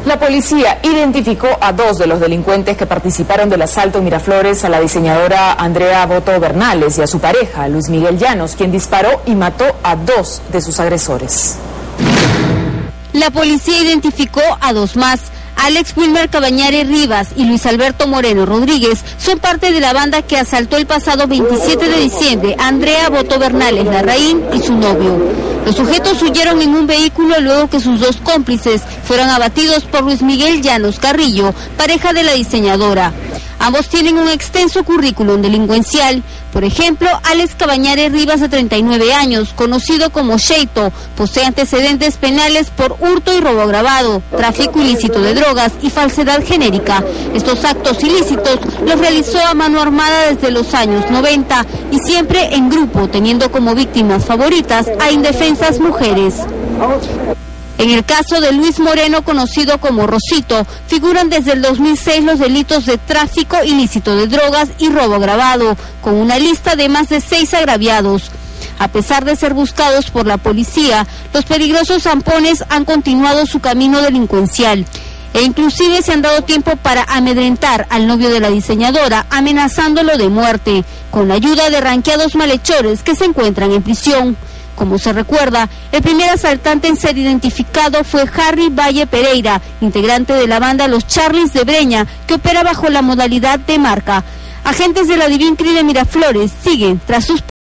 La policía identificó a 2 de los delincuentes que participaron del asalto en Miraflores a la diseñadora Andrea Boto Bernales y a su pareja, Luis Miguel Llanos, quien disparó y mató a 2 de sus agresores. La policía identificó a 2 más. Alex Wilmer Cabañare Rivas y Luis Alberto Moreno Rodríguez son parte de la banda que asaltó el pasado 27 de diciembre a Andrea Boto Bernales Larraín y su novio. Los sujetos huyeron en un vehículo luego que sus 2 cómplices fueron abatidos por Luis Miguel Llanos Carrillo, pareja de la diseñadora. Ambos tienen un extenso currículum delincuencial. Por ejemplo, Alex Cabañare Rivas, de 39 años, conocido como Sheito, posee antecedentes penales por hurto y robo agravado, tráfico ilícito de drogas y falsedad genérica. Estos actos ilícitos los realizó a mano armada desde los años 90 y siempre en grupo, teniendo como víctimas favoritas a indefensas mujeres. En el caso de Luis Moreno, conocido como Rosito, figuran desde el 2006 los delitos de tráfico ilícito de drogas y robo agravado, con una lista de más de 6 agraviados. A pesar de ser buscados por la policía, los peligrosos zampones han continuado su camino delincuencial e inclusive se han dado tiempo para amedrentar al novio de la diseñadora, amenazándolo de muerte, con la ayuda de ranqueados malhechores que se encuentran en prisión. Como se recuerda, el primer asaltante en ser identificado fue Harry Valle Pereira, integrante de la banda Los Charlies de Breña, que opera bajo la modalidad de marca. Agentes de la Divincri de Miraflores siguen tras sus